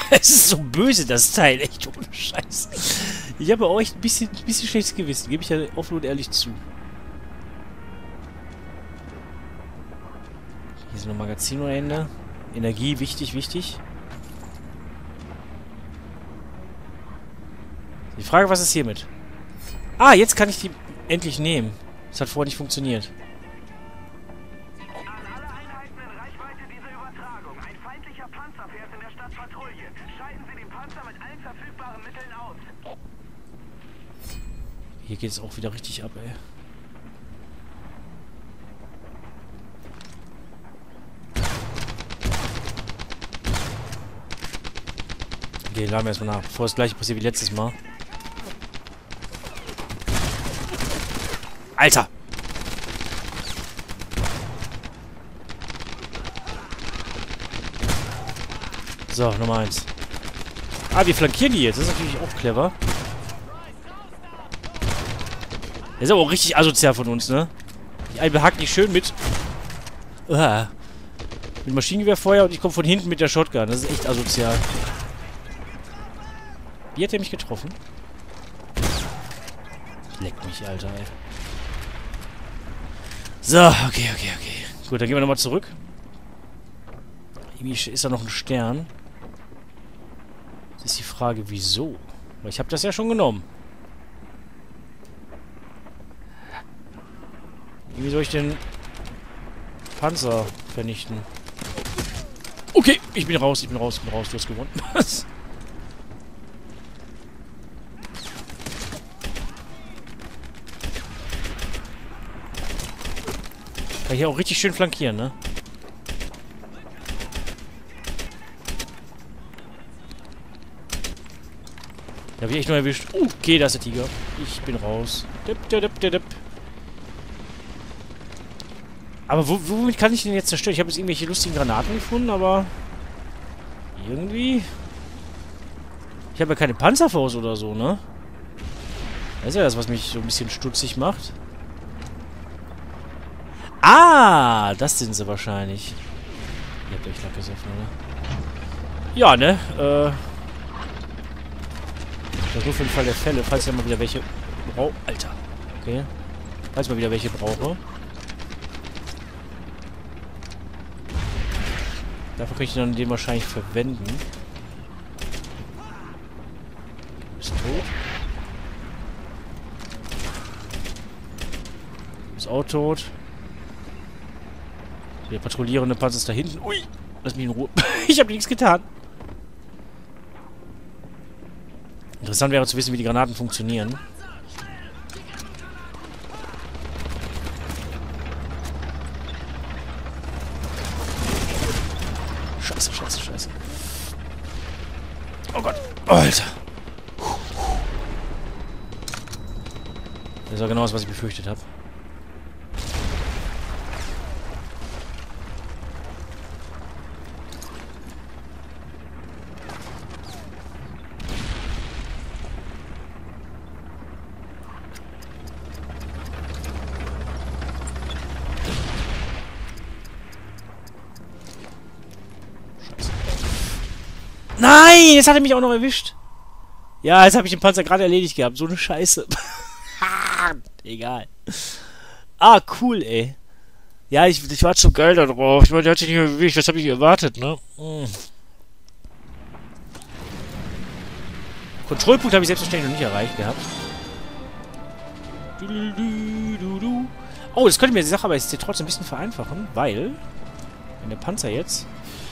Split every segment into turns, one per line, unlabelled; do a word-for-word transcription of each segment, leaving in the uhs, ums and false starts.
Es ist so böse, das Teil. Echt ohne Scheiß. Ich habe auch echt ein bisschen, ein bisschen schlechtes Gewissen. Gebe ich ja offen und ehrlich zu. Hier sind noch Magazinende. Energie, wichtig, wichtig. Die Frage, was ist hiermit? Ah, jetzt kann ich die endlich nehmen. Das hat vorher nicht funktioniert.
An alle Einheiten in Reichweite dieser Übertragung. Ein feindlicher Panzer fährt in der Stadt Patrouille. Schalten Sie den Panzer mit allen verfügbaren Mitteln aus.
Hier geht es auch wieder richtig ab, ey. Okay, laden wir erstmal nach, bevor das gleiche passiert wie letztes Mal. Alter! So, Nummer eins. Ah, wir flankieren die jetzt. Das ist natürlich auch clever. Das ist aber auch richtig asozial von uns, ne? Die einen behacken die schön mit... Uah. Mit Maschinengewehrfeuer und ich komme von hinten mit der Shotgun. Das ist echt asozial. Wie hat der mich getroffen? Leck mich, Alter, ey. So, okay, okay, okay. Gut, dann gehen wir nochmal zurück. Irgendwie ist da noch ein Stern. Das ist die Frage, wieso? Weil ich habe das ja schon genommen. Wie soll ich den Panzer vernichten? Okay, ich bin raus, ich bin raus, ich bin raus. Du hast gewonnen. Was? Kann hier auch richtig schön flankieren, ne? Da hab ich echt nur erwischt. Uh, okay, da ist der Tiger. Ich bin raus. Dip, dip, dip, dip. Aber wo, womit kann ich den jetzt zerstören? Ich habe jetzt irgendwelche lustigen Granaten gefunden, aber... Irgendwie... Ich habe ja keine Panzerfaust oder so, ne? Das ist ja das, was mich so ein bisschen stutzig macht. Ah, das sind sie wahrscheinlich. Ihr habt euch Lack gesoffen, oder? Ja, ne? Äh... Das nur für den Fall der Fälle, falls ich mal wieder welche brauche. Alter. Okay. Falls ich mal wieder welche brauche. Dafür kann ich dann den wahrscheinlich verwenden. Du bist tot. Du bist auch tot. Der patrouillierende Panzer ist da hinten. Ui! Lass mich in Ruhe. Ich habe nichts getan. Interessant wäre zu wissen, wie die Granaten funktionieren. Scheiße, scheiße, scheiße. Oh Gott. Alter. Das war genau das, was ich befürchtet habe. Nein, jetzt hat er mich auch noch erwischt. Ja, jetzt habe ich den Panzer gerade erledigt gehabt. So eine Scheiße. Egal. Ah, cool, ey. Ja, ich, ich war zu geil da drauf. Ich meine, der hat sich nicht mehr bewegt. Was habe ich erwartet, ne? Hm. Kontrollpunkt habe ich selbstverständlich noch nicht erreicht gehabt. Oh, das könnte mir die Sache aber jetzt trotzdem ein bisschen vereinfachen, weil... Wenn der Panzer jetzt...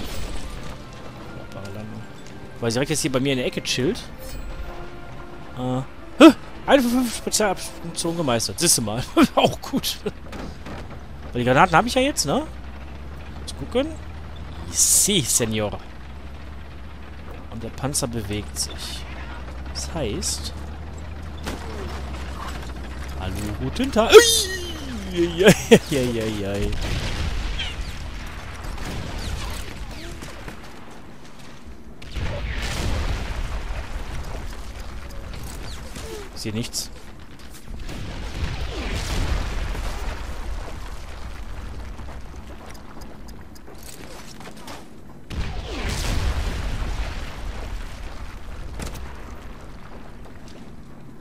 Weil sie direkt jetzt hier bei mir in der Ecke chillt. Äh. Huh, eine von fünf Spezialaktionen gemeistert. Siehst du mal. Auch gut. Weil die Granaten habe ich ja jetzt, ne? Let's gucken. Si, Senor. Und der Panzer bewegt sich. Das heißt... Hallo, guten Tag. Eieieiei. Ich sehe nichts.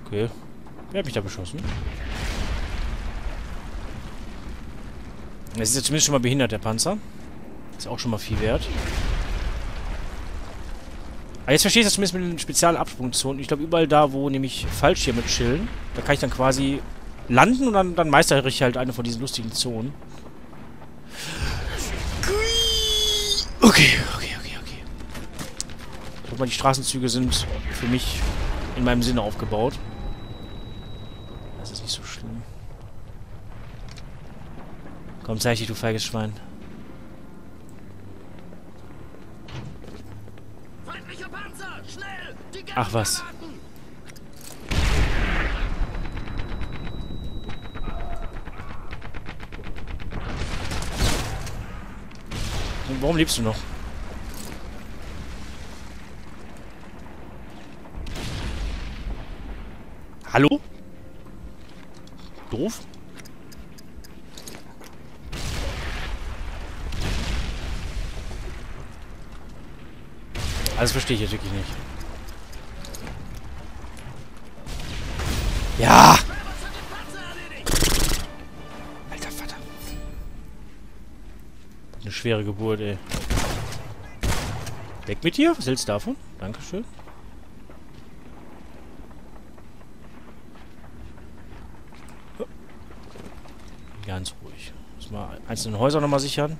Okay. Wer hat mich da beschossen? Das ist ja zumindest schon mal behindert, der Panzer. Ist auch schon mal viel wert. Aber jetzt verstehe ich das zumindest mit den speziellen Absprungzonen. Ich glaube, überall da, wo nämlich Fallschirme chillen, da kann ich dann quasi landen und dann, dann meistere ich halt eine von diesen lustigen Zonen. Okay, okay, okay, okay. Guck mal, die Straßenzüge sind für mich in meinem Sinne aufgebaut. Das ist nicht so schlimm. Komm, zeig dich, du feiges Schwein. Ach was. Und warum lebst du noch? Hallo? Doof? Das verstehe ich jetzt wirklich nicht. Ja! Alter Vater. Eine schwere Geburt, ey. Weg mit dir? Was hältst du davon? Dankeschön. Ganz ruhig. Muss mal einzelne Häuser nochmal sichern.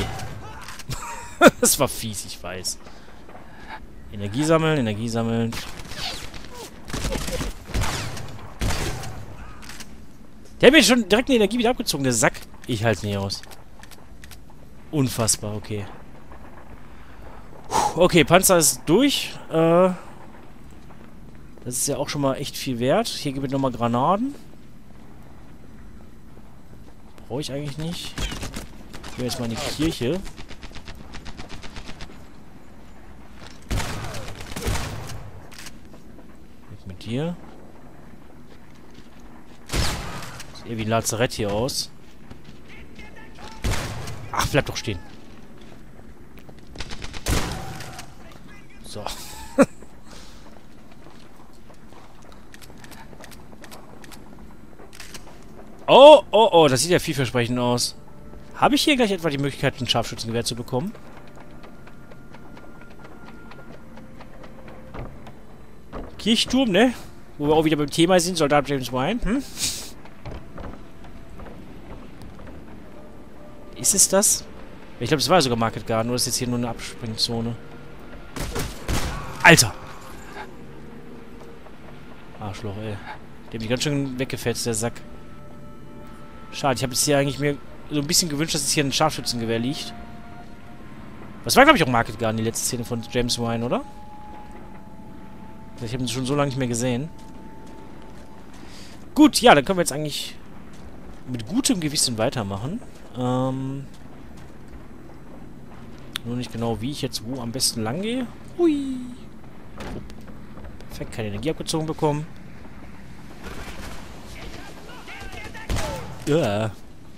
Das war fies, ich weiß. Energie sammeln, Energie sammeln. Der hat mir schon direkt eine Energie wieder abgezogen, der Sack. Ich halte es nicht aus. Unfassbar, okay. Okay, Panzer ist durch. Äh, das ist ja auch schon mal echt viel wert. Hier gibt es nochmal Granaten. Brauche ich eigentlich nicht. Ich will jetzt mal in die Kirche. Mit dir. Sieht eher wie ein Lazarett hier aus. Ach, bleib doch stehen. So. Oh, oh, oh, das sieht ja vielversprechend aus. Habe ich hier gleich etwa die Möglichkeit, ein Scharfschützengewehr zu bekommen? Kirchturm, ne? Wo wir auch wieder beim Thema sind, Soldat James Ryan. Hm? Ist es das? Ich glaube, es war sogar Market Garden, oder ist jetzt hier nur eine Abspringzone? Alter! Arschloch, ey. Der hat mich ganz schön weggefetzt, der Sack. Schade, ich habe jetzt hier eigentlich mir so ein bisschen gewünscht, dass jetzt hier ein Scharfschützengewehr liegt. Das war, glaube ich, auch Market Garden, die letzte Szene von James Ryan, oder? Ich habe ihn schon so lange nicht mehr gesehen. Gut, ja, dann können wir jetzt eigentlich mit gutem Gewissen weitermachen. Ähm... Nur nicht genau, wie ich jetzt wo am besten lang gehe. Hui! Perfekt, keine Energie abgezogen bekommen. Ja.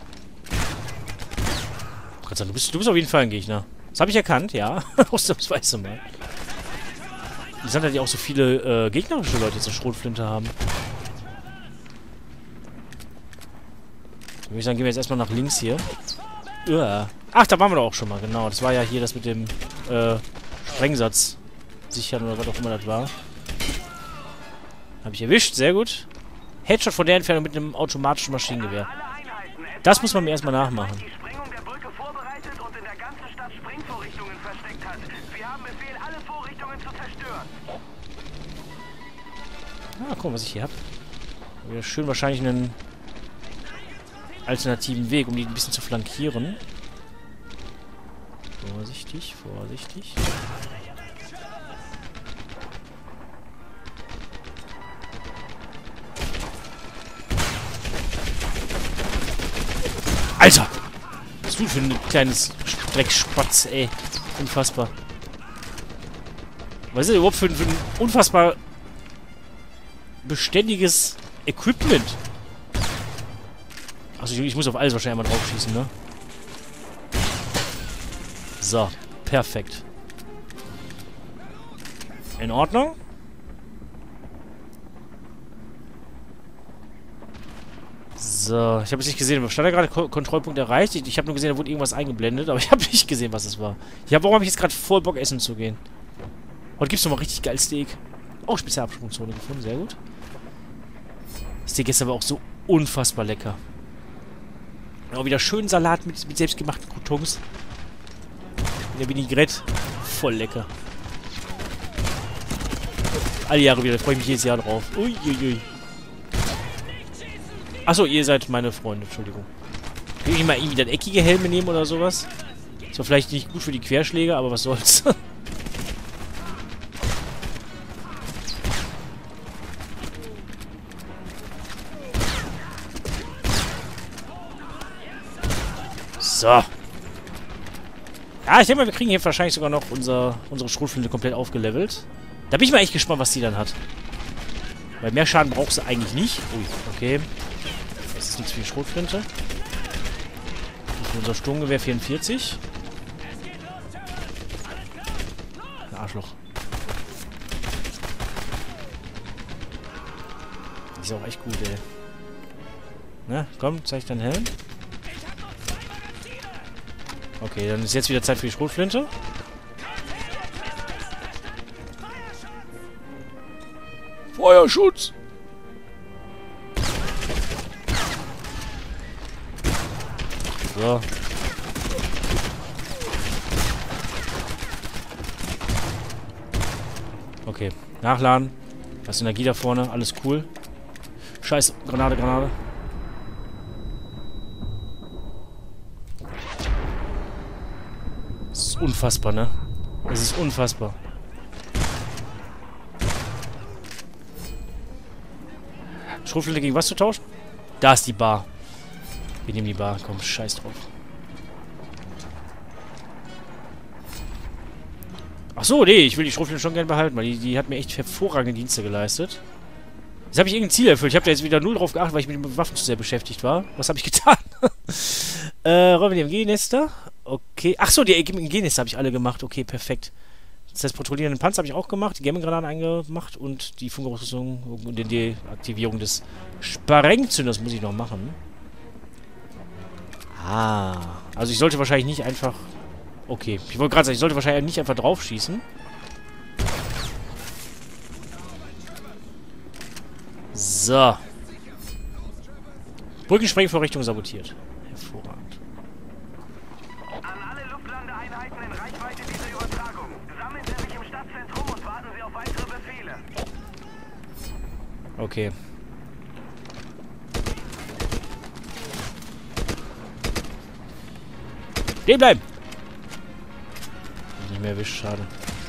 Gott sei Dank, du bist, du bist auf jeden Fall ein Gegner. Das habe ich erkannt, ja. Ausnahmsweise mal. Interessant, dass die auch so viele äh, gegnerische Leute jetzt eine Schrotflinte haben. Dann würde ich sagen, gehen wir jetzt erstmal nach links hier. Ja. Ach, da waren wir doch auch schon mal, genau. Das war ja hier das mit dem äh, Sprengsatz sichern oder was auch immer das war. Habe ich erwischt, sehr gut. Headshot von der Entfernung mit einem automatischen Maschinengewehr. Das muss man mir erstmal nachmachen.
Die Sprengung der Brücke vorbereitet und in der ganzen Stadt Sprengvorrichtungen versteckt hat. Wir haben Befehl, alle Vorrichtungen zu zerstören.
Ah, guck mal, was ich hier habe. Wieder schön wahrscheinlich einen alternativen Weg, um die ein bisschen zu flankieren. Vorsichtig, vorsichtig. Alter! Was bist du für ein kleines Dreckspatz, ey? Unfassbar. Was ist denn überhaupt für, für ein unfassbar beständiges Equipment? Also ich, ich muss auf alles wahrscheinlich einmal drauf schießen, ne? So, perfekt. In Ordnung. So, ich habe es nicht gesehen. Stand da gerade Ko Kontrollpunkt erreicht? Ich, ich habe nur gesehen, da wurde irgendwas eingeblendet, aber ich habe nicht gesehen, was es war. Ja, warum habe ich jetzt gerade voll Bock, essen zu gehen? Heute gibt es nochmal richtig geil Steak. Oh, Spezialabsprungzone gefunden, sehr gut. Steak ist aber auch so unfassbar lecker. Auch wieder schön Salat mit, mit selbstgemachten Croutons. In der Vinaigrette. Voll lecker. Alle Jahre wieder, da freue ich mich jedes Jahr drauf. Uiuiui. Achso, ihr seid meine Freunde, Entschuldigung. Will ich mal irgendwie dann eckige Helme nehmen oder sowas? Ist zwar vielleicht nicht gut für die Querschläge, aber was soll's. So. Ja, ich denke mal, wir kriegen hier wahrscheinlich sogar noch unser, unsere Schrotflinte komplett aufgelevelt. Da bin ich mal echt gespannt, was die dann hat. Weil mehr Schaden braucht sie eigentlich nicht. Ui, okay. Das ist nichts für die Schrotflinte. Unser Sturmgewehr vierundvierzig. Ein Arschloch. Die ist auch echt gut, ey. Na, komm, zeig deinen Helm. Okay, dann ist jetzt wieder Zeit für die Schrotflinte. Feuerschutz! So. Okay, nachladen. Da ist Energie da vorne, alles cool. Scheiße, Granate, Granate. Das ist unfassbar, ne? Das ist unfassbar. Schrotflinte gegen was zu tauschen? Da ist die Bar. Wir nehmen die Bar. Komm, scheiß drauf. Ach so, nee, ich will die Schrotflinte schon gerne behalten, weil die, die hat mir echt hervorragende Dienste geleistet. Jetzt habe ich irgendein Ziel erfüllt. Ich habe da jetzt wieder null drauf geachtet, weil ich mit den Waffen zu sehr beschäftigt war. Was habe ich getan? äh, räumen wir die M G-Nester. Okay. Ach so, die M G-Nester habe ich alle gemacht. Okay, perfekt. Das heißt, patrouillierenden Panzer habe ich auch gemacht, die Gaming-Granaten eingemacht und die Funkausrüstung und die Deaktivierung des Sprengzünders muss ich noch machen. Ah. Also ich sollte wahrscheinlich nicht einfach... Okay, ich wollte gerade sagen, ich sollte wahrscheinlich nicht einfach drauf schießen. So. Brückensprengvorrichtung sabotiert. Hervorragend.
An alle Luftlandeeinheiten in Reichweite dieser Übertragung. Sammeln Sie sich im Stadtzentrum und warten Sie auf weitere Befehle.
Okay. Stehen bleiben! Nicht mehr erwischt, schade.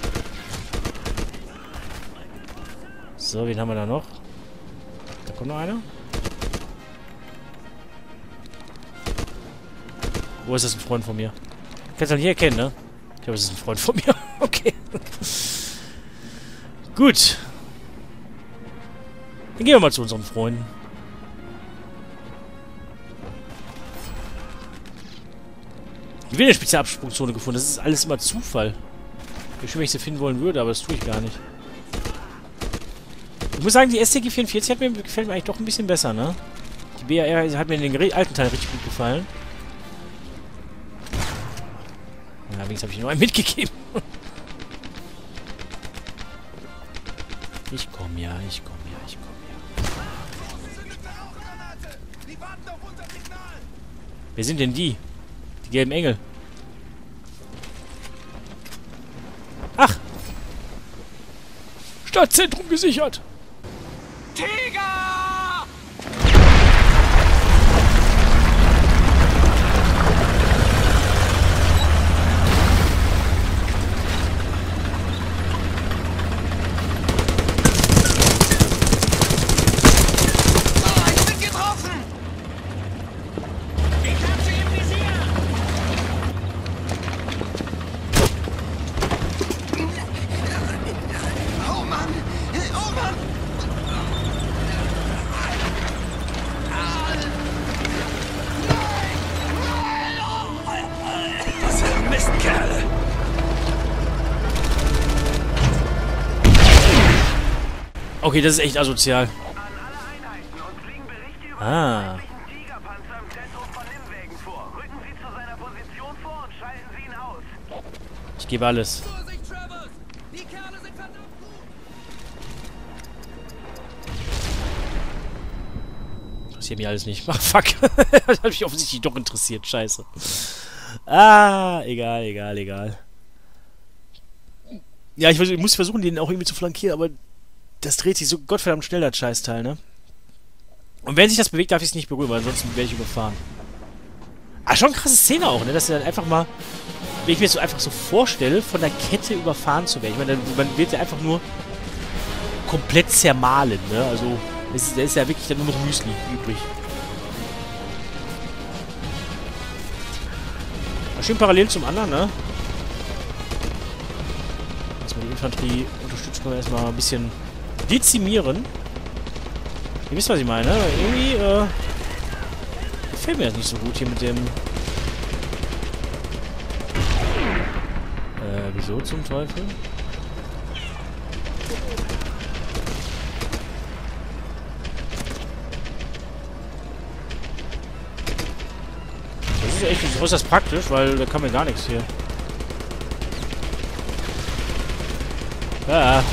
So, wen haben wir da noch? Da kommt noch einer. Wo ist das ein Freund von mir? Kannst du nicht erkennen, ne? Ich glaube, es ist ein Freund von mir. Okay. Gut. Dann gehen wir mal zu unseren Freunden. Ich will eine Spezialabsprungzone gefunden. Das ist alles immer Zufall. Ich schön, wenn ich sie finden wollen würde, aber das tue ich gar nicht. Ich muss sagen, die S T G vierundvierzig hat mir, gefällt mir eigentlich doch ein bisschen besser, ne? Die B R R hat mir in den alten Teil richtig gut gefallen. Ja, wenigstens habe ich nur einen mitgegeben. Ich komm ja, ich komm ja, ich komm ja. Wer sind denn die? Die gelben Engel. Ach! Stadtzentrum gesichert!
Tiger!
Okay, das ist echt asozial.
An alle Einheiten und fliegen Berichte über
Ah.
einen Tiger
Ich gebe alles. Interessiert mich alles nicht. Ach, fuck. Das hat mich offensichtlich doch interessiert. Scheiße. Ah, egal, egal, egal. Ja, ich, ich muss versuchen, den auch irgendwie zu flankieren, aber das dreht sich so gottverdammt schnell, das Scheißteil, ne? Und wenn sich das bewegt, darf ich es nicht berühren, weil ansonsten werde ich überfahren. Ah, schon eine krasse Szene auch, ne? Dass er dann einfach mal, wenn ich mir das so einfach so vorstelle, von der Kette überfahren zu werden. Ich meine, man wird ja einfach nur komplett zermahlen, ne? Also, es ist, da ist ja wirklich dann nur noch Müsli übrig. Mal schön parallel zum anderen, ne? Erstmal die Infanterie unterstützen, können wir erstmal ein bisschen dezimieren. Ihr wisst, was ich meine, ne? Irgendwie, äh... gefällt mir das nicht so gut hier mit dem... Äh, wieso zum Teufel? Das ist echt äußerst praktisch, weil da kann mir gar nichts hier. Ja.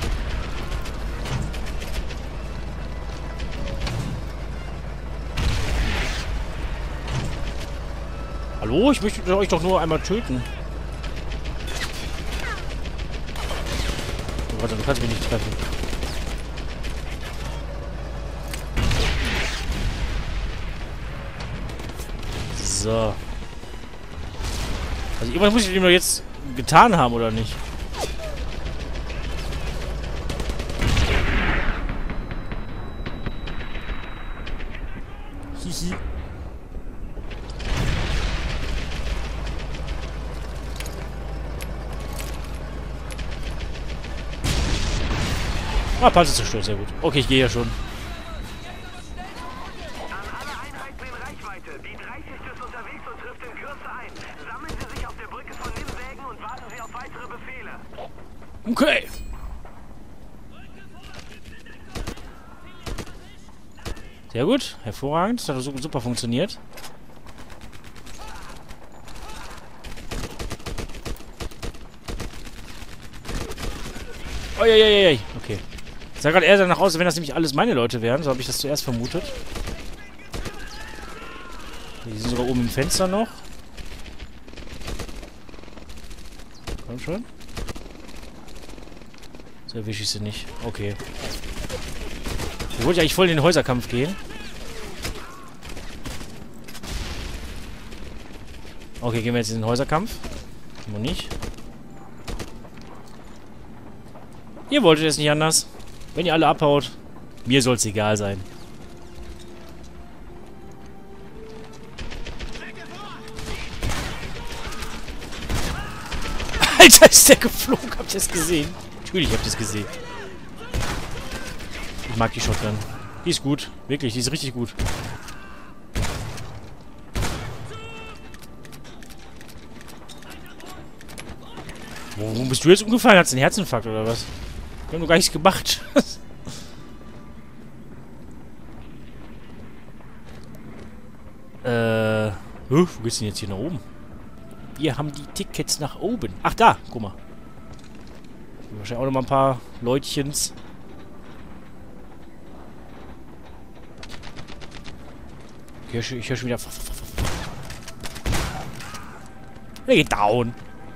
Hallo? Ich möchte euch doch nur einmal töten. Oh, warte, du kannst mich nicht treffen. So. Also irgendwas muss ich dem doch jetzt getan haben, oder nicht? Hihi. Ah, Panzer zerstört, sehr gut. Okay, ich gehe ja schon.
An alle Einheiten in Reichweite. Die dreißigste ist unterwegs und trifft in Kürze ein. Sammeln Sie sich auf der Brücke von Nimwägen und warten Sie auf weitere Befehle.
Okay. Sehr gut. Hervorragend. Das hat so super funktioniert. Uiuiui. Okay. Sah gerade eher danach aus, als wenn das nämlich alles meine Leute wären. So habe ich das zuerst vermutet. Die sind sogar oben im Fenster noch. Komm schon. So erwische ich sie nicht. Okay. Da wollte ich eigentlich voll in den Häuserkampf gehen. Okay, gehen wir jetzt in den Häuserkampf. Noch nicht. Ihr wolltet es nicht anders. Wenn ihr alle abhaut, mir soll es egal sein. Alter, ist der geflogen? Habt ihr das gesehen? Natürlich habt ihr es gesehen. Ich mag die Shotgun. Die ist gut. Wirklich, die ist richtig gut. Warum bist du jetzt umgefallen? Hat's einen Herzinfarkt oder was? Wir haben doch gar nichts gemacht. äh. Huh, wo geht's denn jetzt hier nach oben? Wir haben die Tickets nach oben. Ach, da. Guck mal. Wahrscheinlich auch noch mal ein paar Leutchens. Okay, ich höre schon wieder. Der geht down.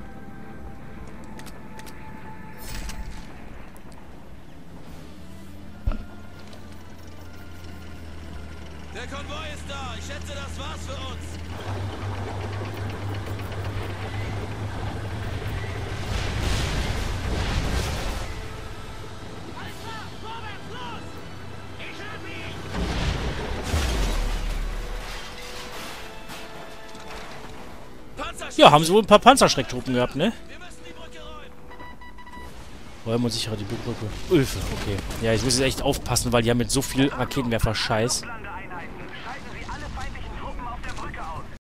Der Konvoi ist da. Ich schätze, das war's für uns.
Alles klar, vorwärts, los! Ich hab ihn!
Panzerschreck.
Ja, haben sie wohl ein paar Panzerschrecktruppen gehabt, ne?
Wir müssen die Brücke räumen.
Räumen und sicherer die Brücke. Ulfe, okay. Ja, ich muss jetzt echt aufpassen, weil die haben mit so viel Raketenwerfer Scheiß.
Auslande